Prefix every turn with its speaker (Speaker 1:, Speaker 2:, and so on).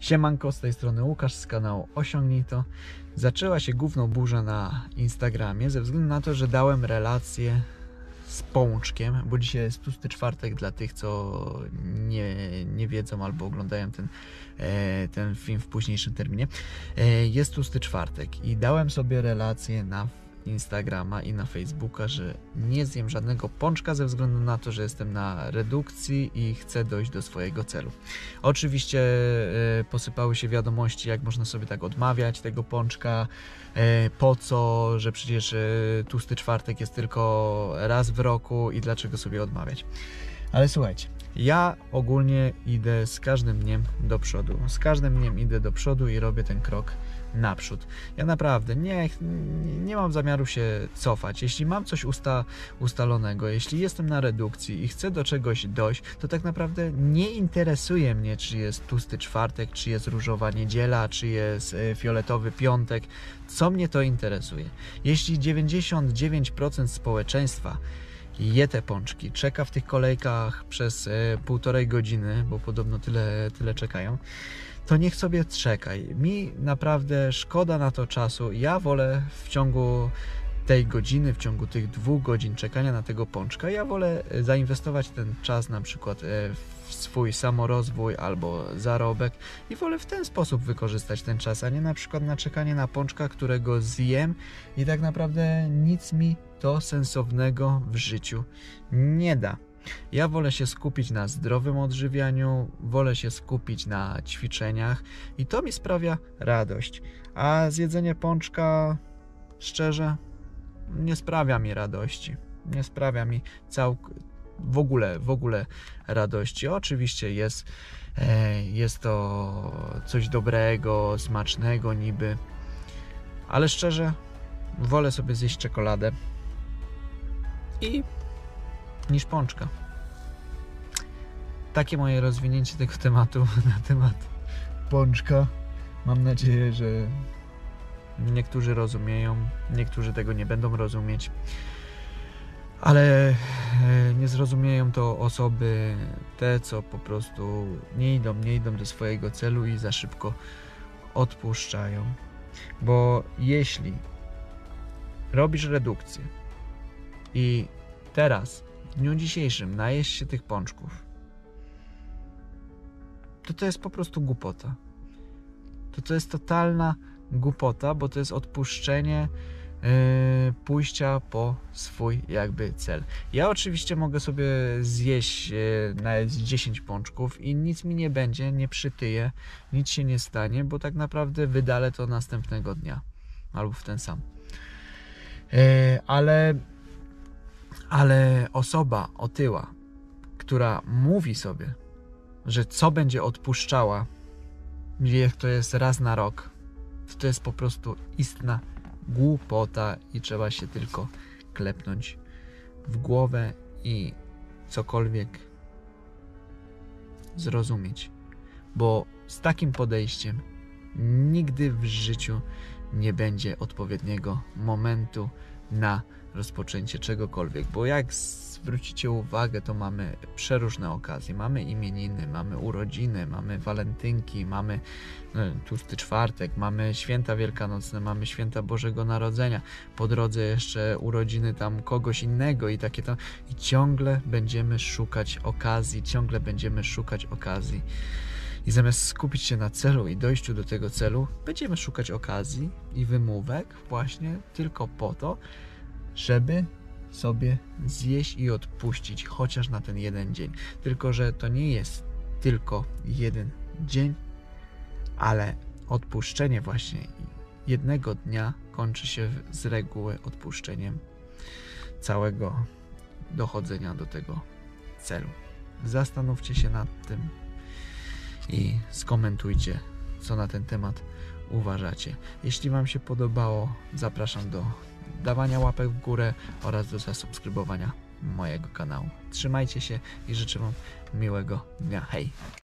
Speaker 1: Siemanko, z tej strony Łukasz z kanału Osiągnij To. Zaczęła się gówno burza na Instagramie ze względu na to, że dałem relację z Pączkiem, bo dzisiaj jest tłusty czwartek dla tych, co nie wiedzą albo oglądają ten film w późniejszym terminie. Jest tłusty czwartek i dałem sobie relację na Instagrama i na Facebooka, że nie zjem żadnego pączka ze względu na to, że jestem na redukcji i chcę dojść do swojego celu. Oczywiście posypały się wiadomości, jak można sobie tak odmawiać tego pączka, po co, że przecież tłusty czwartek jest tylko raz w roku i dlaczego sobie odmawiać. Ale słuchajcie, ja ogólnie idę z każdym dniem do przodu. Z każdym dniem idę do przodu i robię ten krok naprzód. Ja naprawdę nie mam zamiaru się cofać. Jeśli mam coś ustalonego, jeśli jestem na redukcji i chcę do czegoś dojść, to tak naprawdę nie interesuje mnie, czy jest tłusty czwartek, czy jest różowa niedziela, czy jest fioletowy piątek. Co mnie to interesuje? Jeśli 99% społeczeństwa je te pączki, czeka w tych kolejkach przez 1,5 godziny, bo podobno tyle czekają, to niech sobie czekaj. Mi naprawdę szkoda na to czasu. Ja wolę w ciągu tej godziny, w ciągu tych 2 godzin czekania na tego pączka, ja wolę zainwestować ten czas na przykład w swój samorozwój albo zarobek i wolę w ten sposób wykorzystać ten czas, a nie na przykład na czekanie na pączka, którego zjem i tak naprawdę nic mi to sensownego w życiu nie da. Ja wolę się skupić na zdrowym odżywianiu, wolę się skupić na ćwiczeniach i to mi sprawia radość. A zjedzenie pączka, szczerze, nie sprawia mi radości. Nie sprawia mi w ogóle radości. Oczywiście jest to coś dobrego, smacznego niby, ale szczerze, wolę sobie zjeść czekoladę niż pączka. Takie moje rozwinięcie tego tematu na temat pączka. Mam nadzieję, że niektórzy rozumieją, niektórzy tego nie będą rozumieć, ale nie zrozumieją to osoby te, co po prostu nie idą do swojego celu i za szybko odpuszczają. Bo jeśli robisz redukcję i teraz w dniu dzisiejszym najesz się tych pączków, to jest po prostu głupota. To jest totalna głupota, bo to jest odpuszczenie pójścia po swój jakby cel. Ja oczywiście mogę sobie zjeść nawet 10 pączków i nic mi nie będzie, nie przytyję, nic się nie stanie, bo tak naprawdę wydalę to następnego dnia albo w ten sam. Ale osoba otyła, która mówi sobie, że co będzie odpuszczała, jak to jest raz na rok, to jest po prostu istna głupota i trzeba się tylko klepnąć w głowę i cokolwiek zrozumieć. Bo z takim podejściem nigdy w życiu nie będzie odpowiedniego momentu na rozpoczęcie czegokolwiek, bo jak zwrócicie uwagę, to mamy przeróżne okazje. Mamy imieniny, mamy urodziny, mamy walentynki, mamy tłusty czwartek, mamy święta wielkanocne, mamy święta Bożego Narodzenia, po drodze jeszcze urodziny tam kogoś innego i takie tam. I ciągle będziemy szukać okazji. I zamiast skupić się na celu i dojściu do tego celu, będziemy szukać okazji i wymówek właśnie tylko po to, żeby sobie zjeść i odpuścić chociaż na ten jeden dzień. Tylko że to nie jest tylko jeden dzień, ale odpuszczenie właśnie jednego dnia kończy się z reguły odpuszczeniem całego dochodzenia do tego celu. Zastanówcie się nad tym i skomentujcie, co na ten temat uważacie. Jeśli Wam się podobało, zapraszam do dawania łapek w górę oraz do zasubskrybowania mojego kanału. Trzymajcie się i życzę Wam miłego dnia. Hej!